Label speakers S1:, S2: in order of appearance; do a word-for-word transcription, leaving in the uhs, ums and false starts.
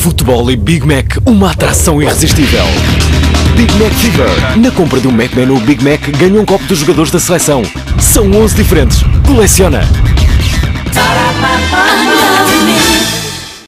S1: Futebol e Big Mac, uma atração irresistível. Big Mac Fever. Na compra de um Mac Menu Big Mac, ganha um copo dos jogadores da seleção. São onze diferentes. Coleciona!